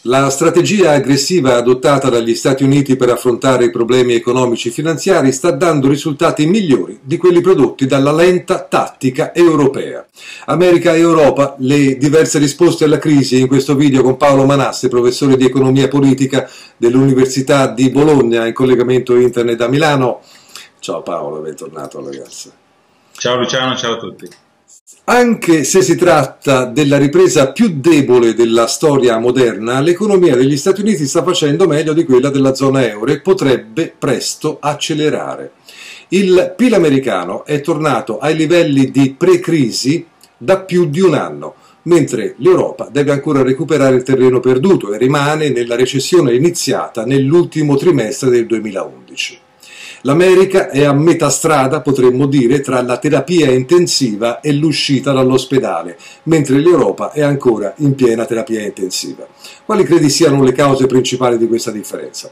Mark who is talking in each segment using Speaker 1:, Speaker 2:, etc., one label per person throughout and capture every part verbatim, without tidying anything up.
Speaker 1: La strategia aggressiva adottata dagli Stati Uniti per affrontare i problemi economici e finanziari sta dando risultati migliori di quelli prodotti dalla lenta tattica europea. America e Europa, le diverse risposte alla crisi, in questo video con Paolo Manasse, professore di economia politica dell'Università di Bologna, in collegamento internet da Milano. Ciao Paolo, bentornato ragazzi.
Speaker 2: Ciao Luciano, ciao a tutti.
Speaker 1: Anche se si tratta della ripresa più debole della storia moderna, l'economia degli Stati Uniti sta facendo meglio di quella della zona euro e potrebbe presto accelerare. Il P I L americano è tornato ai livelli di pre-crisi da più di un anno, mentre l'Europa deve ancora recuperare il terreno perduto e rimane nella recessione iniziata nell'ultimo trimestre del duemilaundici. L'America è a metà strada, potremmo dire, tra la terapia intensiva e l'uscita dall'ospedale, mentre l'Europa è ancora in piena terapia intensiva. Quali credi siano le cause principali di questa differenza?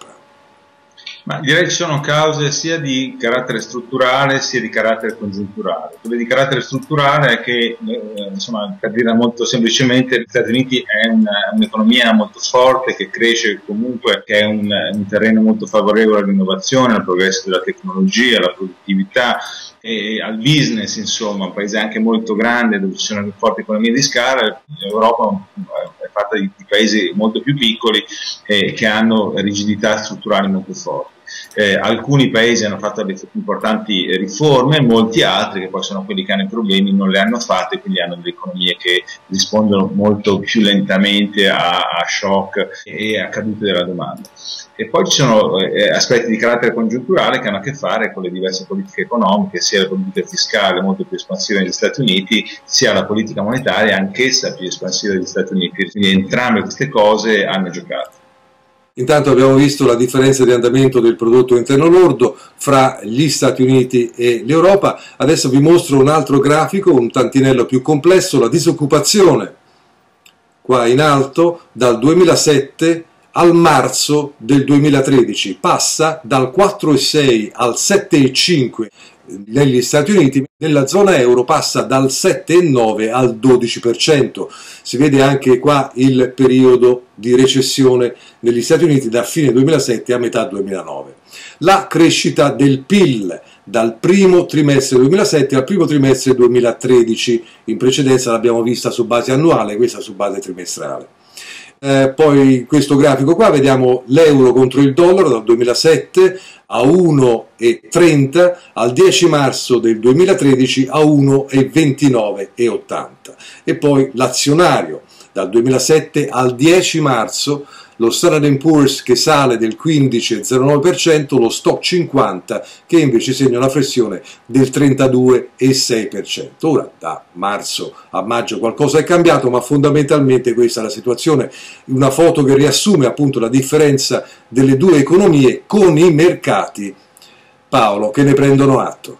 Speaker 2: Ma direi che ci sono cause sia di carattere strutturale sia di carattere congiunturale. Quelle di carattere strutturale è che, eh, insomma, per dire molto semplicemente, gli Stati Uniti è un'economia molto forte, che cresce comunque, che è un, un terreno molto favorevole all'innovazione, al progresso della tecnologia, alla produttività e al business, insomma, un paese anche molto grande dove ci sono forti economie di scala. L'Europa è fatta di, di paesi molto più piccoli eh, che hanno rigidità strutturali molto forti. Eh, alcuni paesi hanno fatto delle importanti riforme, molti altri, che poi sono quelli che hanno i problemi, non le hanno fatte, quindi hanno delle economie che rispondono molto più lentamente a, a shock e a cadute della domanda. E poi ci sono eh, aspetti di carattere congiunturale che hanno a che fare con le diverse politiche economiche, sia la politica fiscale molto più espansiva negli Stati Uniti, sia la politica monetaria anch'essa più espansiva negli Stati Uniti. Quindi entrambe queste cose hanno giocato.
Speaker 1: Intanto abbiamo visto la differenza di andamento del prodotto interno lordo fra gli Stati Uniti e l'Europa. Adesso vi mostro un altro grafico, un tantinello più complesso, la disoccupazione. Qua in alto, dal duemilasette al marzo del duemilatredici, passa dal quattro virgola sei al sette virgola cinque negli Stati Uniti, nella zona euro passa dal sette virgola nove al dodici per cento. Si vede anche qua il periodo di recessione negli Stati Uniti da fine duemilasette a metà duemilanove. La crescita del P I L dal primo trimestre duemilasette al primo trimestre duemilatredici, in precedenza l'abbiamo vista su base annuale, questa su base trimestrale. Eh, poi in questo grafico qua vediamo l'euro contro il dollaro dal duemilasette a uno virgola trenta, al dieci marzo del duemilatredici a uno virgola ventinove ottanta, e poi l'azionario dal duemilasette al dieci marzo, lo Standard and Poor's che sale del quindici virgola zero nove per cento, lo Stock cinquanta che invece segna una flessione del trentadue virgola sei per cento. Ora da marzo a maggio qualcosa è cambiato, ma fondamentalmente questa è la situazione, una foto che riassume appunto la differenza delle due economie con i mercati, Paolo, che ne prendono atto.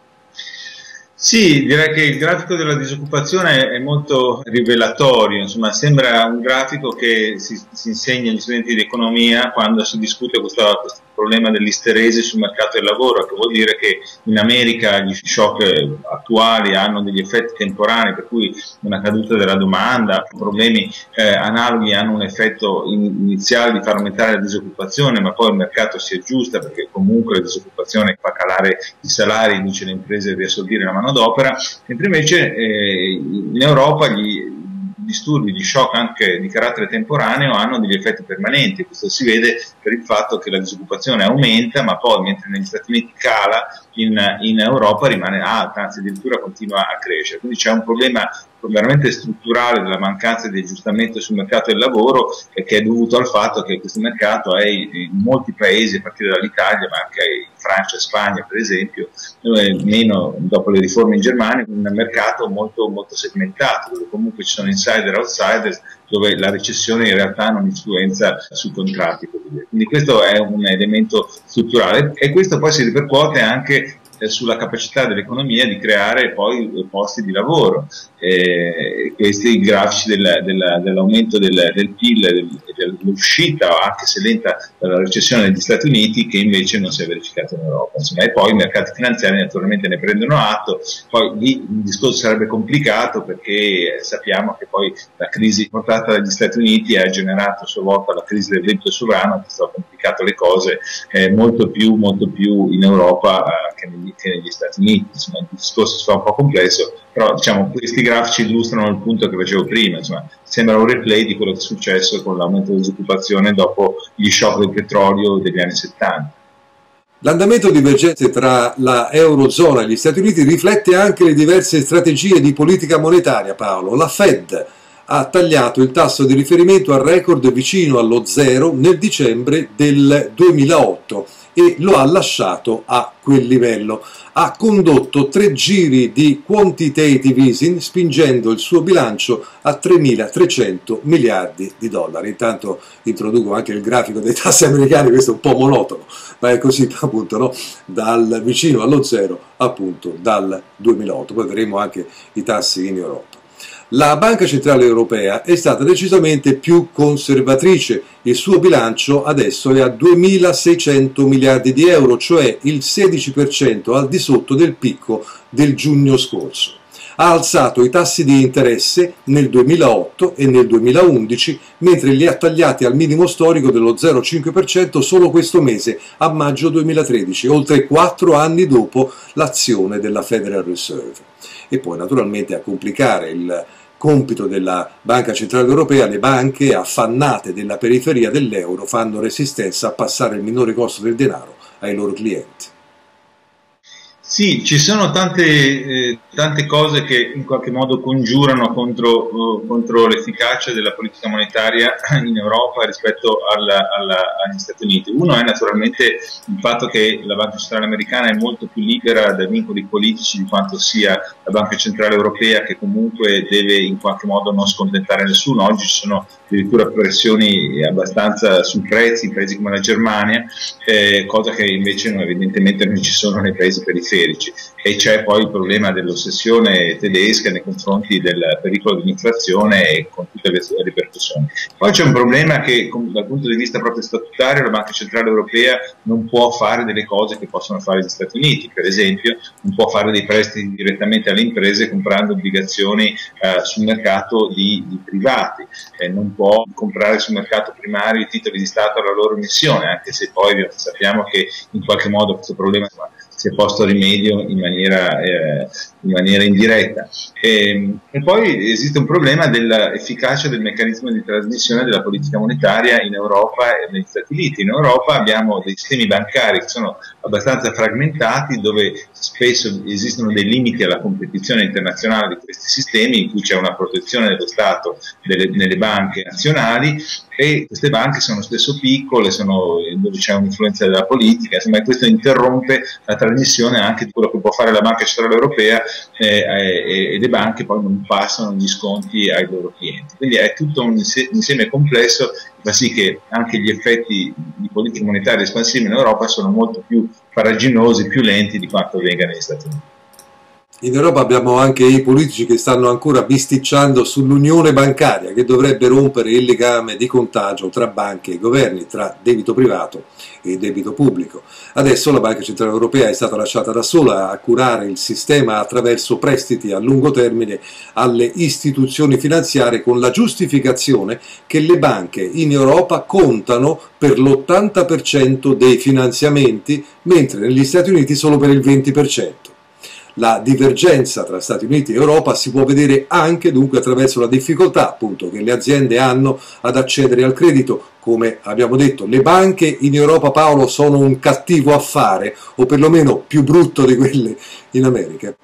Speaker 2: Sì, direi che il grafico della disoccupazione è molto rivelatorio, insomma sembra un grafico che si, si insegna agli studenti di economia quando si discute questo, questo problema dell'isteresi sul mercato del lavoro, che vuol dire che in America gli shock attuali hanno degli effetti temporanei, per cui una caduta della domanda, problemi eh, analoghi hanno un effetto iniziale di far aumentare la disoccupazione, ma poi il mercato si aggiusta perché comunque la disoccupazione fa calare i salari, induce le imprese a riassorbire la mano d'opera, mentre invece eh, in Europa gli disturbi di shock anche di carattere temporaneo hanno degli effetti permanenti. Questo si vede per il fatto che la disoccupazione aumenta, ma poi mentre negli Stati Uniti cala, in, in Europa rimane alta, anzi addirittura continua a crescere. Quindi c'è un problema veramente strutturale della mancanza di aggiustamento sul mercato del lavoro, eh, che è dovuto al fatto che questo mercato è in molti paesi, a partire dall'Italia, ma anche in Francia e Spagna per esempio, eh, meno dopo le riforme in Germania, un mercato molto, molto segmentato, dove comunque ci sono insider e outsiders, dove la recessione in realtà non influenza sui contratti. Quindi questo è un elemento strutturale e questo poi si ripercuote anche eh, sulla capacità dell'economia di creare poi posti di lavoro. Eh, questi grafici del, del, dell'aumento del, del P I L, del, dell'uscita, anche se lenta, dalla recessione negli Stati Uniti, che invece non si è verificato in Europa. Insomma, e poi i mercati finanziari naturalmente ne prendono atto. Poi lì il discorso sarebbe complicato, perché sappiamo che poi la crisi portata dagli Stati Uniti ha generato a sua volta la crisi del debito sovrano, che sta complicato le cose eh, molto più molto più in Europa eh, che, negli, che negli Stati Uniti. Insomma, il discorso si fa un po' complesso, però diciamo questi grafici illustrano il punto che facevo prima. Insomma, sembra un replay di quello che è successo con l'aumento della disoccupazione dopo gli shock del petrolio degli anni settanta.
Speaker 1: L'andamento divergente tra la Eurozona e gli Stati Uniti riflette anche le diverse strategie di politica monetaria, Paolo. La Fed ha tagliato il tasso di riferimento al record vicino allo zero nel dicembre del duemilaotto e lo ha lasciato a quel livello. Ha condotto tre giri di quantitative easing, spingendo il suo bilancio a tremilatrecento miliardi di dollari. Intanto introduco anche il grafico dei tassi americani, questo è un po' monotono, ma è così appunto, no? Dal vicino allo zero appunto dal duemilaotto. Poi vedremo anche i tassi in Europa. La Banca Centrale Europea è stata decisamente più conservatrice. Il suo bilancio adesso è a duemilaseicento miliardi di euro, cioè il sedici per cento al di sotto del picco del giugno scorso. Ha alzato i tassi di interesse nel duemilaotto e nel duemilaundici, mentre li ha tagliati al minimo storico dello zero virgola cinque per cento solo questo mese, a maggio duemilatredici, oltre quattro anni dopo l'azione della Federal Reserve. E poi naturalmente a complicare il compito della Banca Centrale Europea, le banche affannate della periferia dell'euro fanno resistenza a passare il minore costo del denaro ai loro clienti.
Speaker 2: Sì, ci sono tante, eh, tante cose che in qualche modo congiurano contro, uh, contro l'efficacia della politica monetaria in Europa rispetto alla, alla, agli Stati Uniti. Uno è naturalmente il fatto che la Banca Centrale Americana è molto più libera da vincoli politici di quanto sia la Banca Centrale Europea, che comunque deve in qualche modo non scontentare nessuno. Oggi ci sono addirittura pressioni abbastanza sui prezzi in paesi come la Germania, eh, cosa che invece no, evidentemente non ci sono nei paesi periferici. E c'è poi il problema dell'ossessione tedesca nei confronti del pericolo dell'inflazione e con tutte le sue ripercussioni. Poi c'è un problema che dal punto di vista proprio statutario la Banca Centrale Europea non può fare delle cose che possono fare gli Stati Uniti. Per esempio non può fare dei prestiti direttamente alle imprese comprando obbligazioni eh, sul mercato di, di privati, eh, non può comprare sul mercato primario i titoli di Stato alla loro emissione, anche se poi sappiamo che in qualche modo questo problema si è posto rimedio in maniera, eh, in maniera indiretta. E, e poi esiste un problema dell'efficacia del meccanismo di trasmissione della politica monetaria in Europa e negli Stati Uniti. In Europa abbiamo dei sistemi bancari che sono abbastanza fragmentati, dove spesso esistono dei limiti alla competizione internazionale di questi sistemi, in cui c'è una protezione dello Stato delle, nelle banche nazionali, e queste banche sono spesso piccole, sono dove c'è un'influenza della politica, insomma, e questo interrompe la trasmissione anche di quello che può fare la Banca Centrale Europea, eh, e, e le banche poi non passano gli sconti ai loro clienti. Quindi è tutto un insieme complesso che fa sì che anche gli effetti di politica monetaria espansiva in Europa sono molto più farraginosi, più lenti di quanto avvenga negli Stati Uniti.
Speaker 1: In Europa abbiamo anche i politici che stanno ancora bisticciando sull'unione bancaria, che dovrebbe rompere il legame di contagio tra banche e governi, tra debito privato e debito pubblico. Adesso la Banca Centrale Europea è stata lasciata da sola a curare il sistema attraverso prestiti a lungo termine alle istituzioni finanziarie, con la giustificazione che le banche in Europa contano per l'ottanta per cento dei finanziamenti, mentre negli Stati Uniti solo per il venti per cento. La divergenza tra Stati Uniti e Europa si può vedere anche dunque attraverso la difficoltà appunto che le aziende hanno ad accedere al credito. Come abbiamo detto, le banche in Europa, Paolo, sono un cattivo affare, o perlomeno più brutto di quelle in America.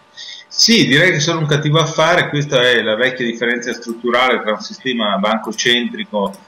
Speaker 2: Sì, direi che sono un cattivo affare. Questa è la vecchia differenza strutturale tra un sistema bancocentrico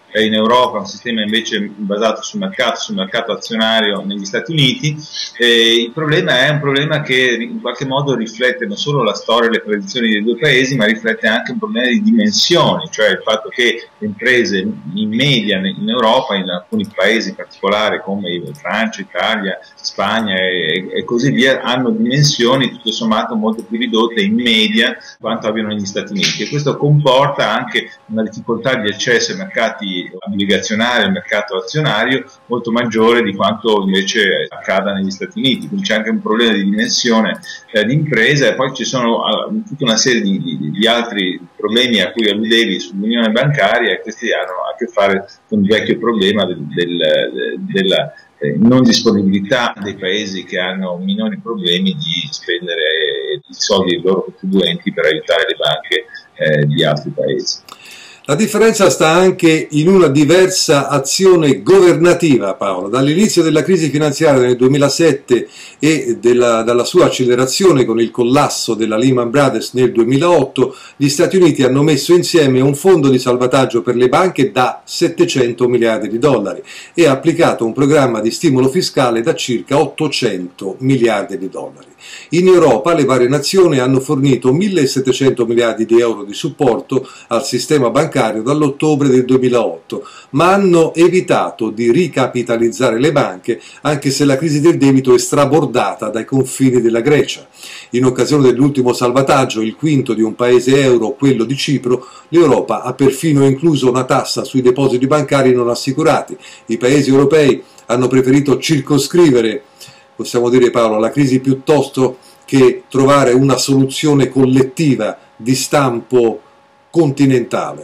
Speaker 2: eh, in Europa, un sistema invece basato sul mercato, sul mercato azionario negli Stati Uniti. Eh, il problema è un problema che in qualche modo riflette non solo la storia e le tradizioni dei due paesi, ma riflette anche un problema di dimensioni, cioè il fatto che le imprese in media in Europa, in alcuni paesi in particolare come Francia, Italia, Spagna e, e così via, hanno dimensioni tutto sommato molto più ridotte in media quanto abbiano negli Stati Uniti, e questo comporta anche una difficoltà di accesso ai mercati obbligazionari, al mercato azionario molto maggiore di quanto invece accada negli Stati Uniti. Quindi c'è anche un problema di dimensione eh, di impresa, e poi ci sono uh, tutta una serie di, di, di altri problemi a cui alludevi sull'unione bancaria, e questi hanno a che fare con il vecchio problema del, del, della eh, non disponibilità dei paesi che hanno minori problemi di spendere i soldi dei loro contribuenti per aiutare le banche eh, di altri paesi.
Speaker 1: La differenza sta anche in una diversa azione governativa, Paolo. Dall'inizio della crisi finanziaria nel duemilasette e della, dalla sua accelerazione con il collasso della Lehman Brothers nel duemilaotto, gli Stati Uniti hanno messo insieme un fondo di salvataggio per le banche da settecento miliardi di dollari e ha applicato un programma di stimolo fiscale da circa ottocento miliardi di dollari. In Europa le varie nazioni hanno fornito millesettecento miliardi di euro di supporto al sistema bancario dall'ottobre del duemilaotto, ma hanno evitato di ricapitalizzare le banche, anche se la crisi del debito è strabordata dai confini della Grecia. In occasione dell'ultimo salvataggio, il quinto di un paese euro, quello di Cipro, l'Europa ha perfino incluso una tassa sui depositi bancari non assicurati. I paesi europei hanno preferito circoscrivere, possiamo dire, Paolo, la crisi piuttosto che trovare una soluzione collettiva di stampo continentale.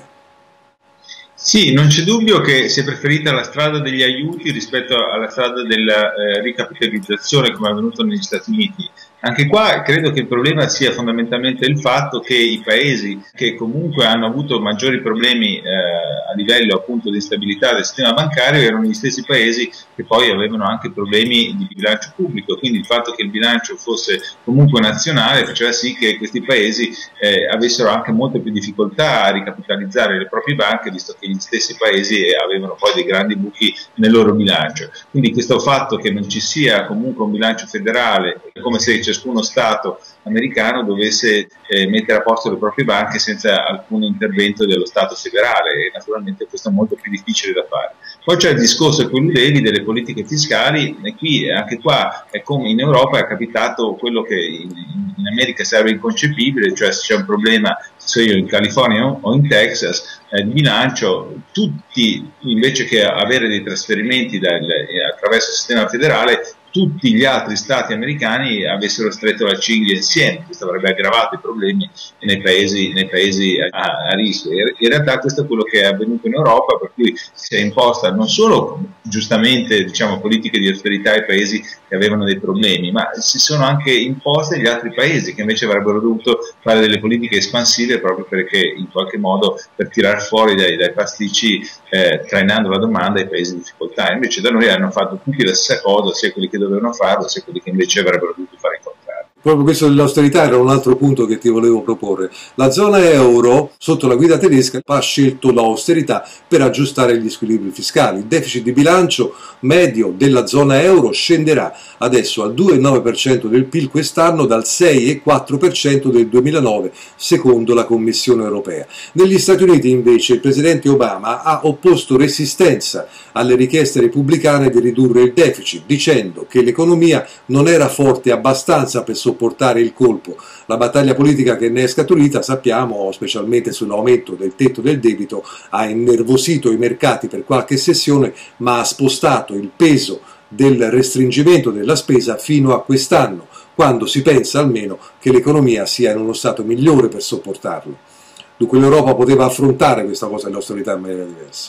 Speaker 2: Sì, non c'è dubbio che si è preferita la strada degli aiuti rispetto alla strada della eh, ricapitalizzazione, come è avvenuto negli Stati Uniti. Anche qua credo che il problema sia fondamentalmente il fatto che i paesi che comunque hanno avuto maggiori problemi eh, a livello appunto di stabilità del sistema bancario erano gli stessi paesi che poi avevano anche problemi di bilancio pubblico, quindi il fatto che il bilancio fosse comunque nazionale faceva sì che questi paesi eh, avessero anche molte più difficoltà a ricapitalizzare le proprie banche, visto che gli stessi paesi avevano poi dei grandi buchi nel loro bilancio. Quindi questo fatto che non ci sia comunque un bilancio federale, come se ciascuno Stato americano dovesse eh, mettere a posto le proprie banche senza alcun intervento dello Stato federale, e naturalmente questo è molto più difficile da fare. Poi c'è il discorso a cui alludevi delle politiche fiscali, e qui anche qua è come in Europa è capitato quello che in, in America sarebbe inconcepibile, cioè se c'è un problema, se io in California o in Texas, eh, di bilancio, tutti invece che avere dei trasferimenti dal, eh, attraverso il sistema federale, tutti gli altri stati americani avessero stretto la cinghia insieme. Questo avrebbe aggravato i problemi nei paesi, nei paesi a, a rischio. In realtà questo è quello che è avvenuto in Europa, per cui si è imposta non solo giustamente diciamo, politiche di austerità ai paesi che avevano dei problemi, ma si sono anche imposte agli altri paesi che invece avrebbero dovuto fare delle politiche espansive, proprio perché in qualche modo per tirar fuori dai, dai pasticci eh, trainando la domanda ai paesi in difficoltà. Invece da noi hanno fatto tutti la stessa cosa, sia quelli che dovevano farlo, sia quelli che invece avrebbero dovuto fare il contrario.
Speaker 1: Proprio questo dell'austerità era un altro punto che ti volevo proporre. La zona euro, sotto la guida tedesca, ha scelto l'austerità per aggiustare gli squilibri fiscali. Il deficit di bilancio medio della zona euro scenderà adesso al due virgola nove per cento del P I L quest'anno, dal sei virgola quattro per cento del duemilanove, secondo la Commissione europea. Negli Stati Uniti, invece, il presidente Obama ha opposto resistenza alle richieste repubblicane di ridurre il deficit, dicendo che l'economia non era forte abbastanza per sopportare il colpo. La battaglia politica che ne è scaturita, sappiamo, specialmente sull'aumento del tetto del debito, ha innervosito i mercati per qualche sessione, ma ha spostato il peso del restringimento della spesa fino a quest'anno, quando si pensa almeno che l'economia sia in uno stato migliore per sopportarlo. Dunque l'Europa poteva affrontare questa cosa dell'austerità in maniera diversa.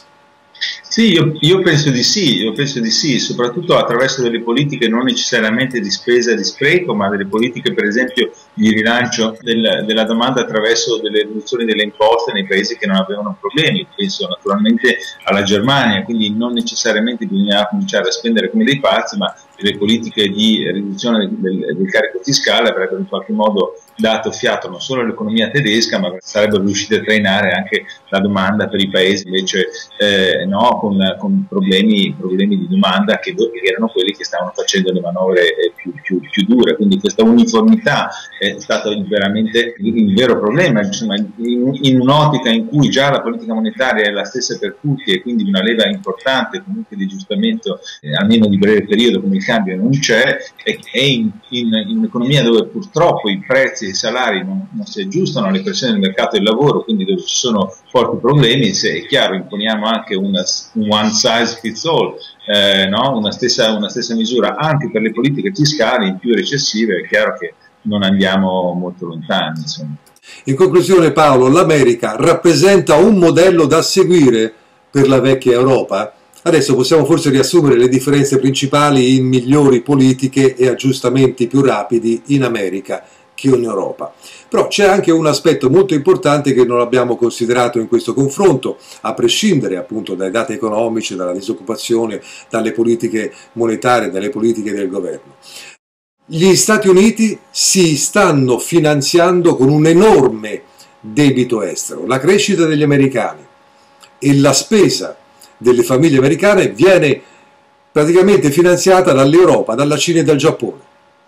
Speaker 2: Sì, io, io penso di sì, io penso di sì, soprattutto attraverso delle politiche non necessariamente di spesa e di spreco, ma delle politiche per esempio di rilancio del, della domanda attraverso delle riduzioni delle imposte nei paesi che non avevano problemi. Penso naturalmente alla Germania, quindi non necessariamente bisognava cominciare a spendere come dei pazzi, ma le politiche di riduzione del, del, del carico fiscale avrebbero in qualche modo dato fiato non solo all'economia tedesca, ma sarebbero riusciti a trainare anche la domanda per i paesi invece eh, no, con, con problemi, problemi di domanda che, che erano quelli che stavano facendo le manovre eh, più, più, più dure. Quindi questa uniformità è stato veramente il, il vero problema, insomma, in, in un'ottica in cui già la politica monetaria è la stessa per tutti e quindi una leva importante comunque di aggiustamento eh, almeno di breve periodo come il cambio non c'è, e, e in, in, in un'economia dove purtroppo i prezzi e i salari non, non si aggiustano alle pressioni del mercato del lavoro, quindi dove ci sono forti problemi, se è chiaro imponiamo anche una, un one size fits all, eh, no? una, stessa, una stessa misura anche per le politiche fiscali più recessive, è chiaro che non andiamo molto lontani. Insomma.
Speaker 1: In conclusione, Paolo, l'America rappresenta un modello da seguire per la vecchia Europa? Adesso possiamo forse riassumere le differenze principali in migliori politiche e aggiustamenti più rapidi in America che in Europa. Però c'è anche un aspetto molto importante che non abbiamo considerato in questo confronto, a prescindere appunto dai dati economici, dalla disoccupazione, dalle politiche monetarie, dalle politiche del governo. Gli Stati Uniti si stanno finanziando con un enorme debito estero. La crescita degli americani e la spesa delle famiglie americane viene praticamente finanziata dall'Europa, dalla Cina e dal Giappone.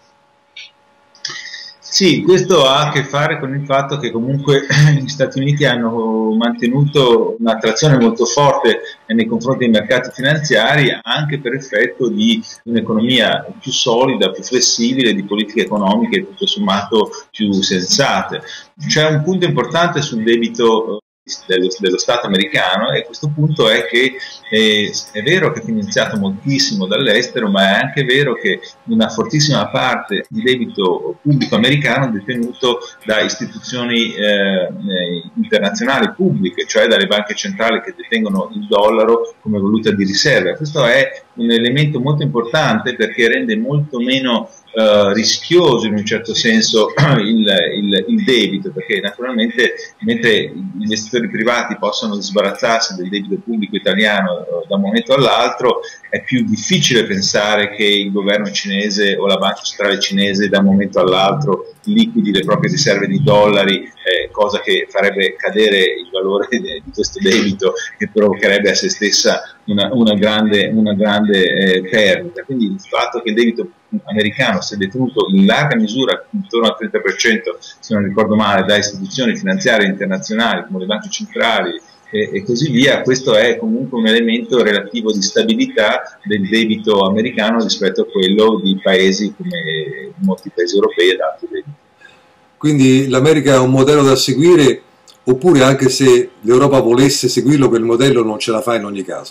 Speaker 2: Sì, questo ha a che fare con il fatto che comunque gli Stati Uniti hanno mantenuto un'attrazione molto forte nei confronti dei mercati finanziari anche per effetto di un'economia più solida, più flessibile, di politiche economiche tutto sommato più sensate. C'è un punto importante sul debito Dello, dello Stato americano, e questo punto è che eh, è vero che è finanziato moltissimo dall'estero, ma è anche vero che una fortissima parte di debito pubblico americano è detenuto da istituzioni eh, internazionali pubbliche, cioè dalle banche centrali che detengono il dollaro come valuta di riserva. Questo è un elemento molto importante perché rende molto meno Uh, rischioso in un certo senso il, il, il debito, perché naturalmente mentre gli investitori privati possono sbarazzarsi del debito pubblico italiano uh, da un momento all'altro, è più difficile pensare che il governo cinese o la banca centrale cinese da un momento all'altro liquidi le proprie riserve di dollari, eh, cosa che farebbe cadere il valore di, di questo debito, che provocherebbe a se stessa una, una grande, una grande eh, perdita. Quindi il fatto che il debito americano sia detenuto in larga misura, intorno al trenta per cento se non ricordo male, da istituzioni finanziarie internazionali come le banche centrali e, e così via, questo è comunque un elemento relativo di stabilità del debito americano rispetto a quello di paesi come molti paesi europei ed altri debiti.
Speaker 1: Quindi l'America è un modello da seguire, oppure anche se l'Europa volesse seguirlo, quel modello non ce la fa in ogni caso?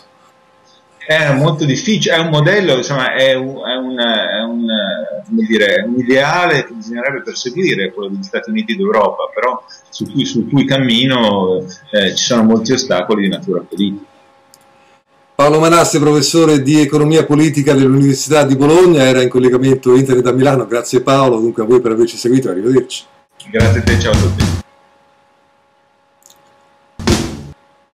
Speaker 2: È molto difficile, è un modello, insomma, è un, è un, è un, come dire, un ideale che bisognerebbe perseguire, quello degli Stati Uniti d'Europa, però su cui, sul cui cammino eh, ci sono molti ostacoli di natura politica.
Speaker 1: Paolo Manasse, professore di economia politica dell'Università di Bologna, era in collegamento internet da Milano. Grazie Paolo, dunque a voi per averci seguito, arrivederci.
Speaker 2: Grazie a te, ciao a tutti.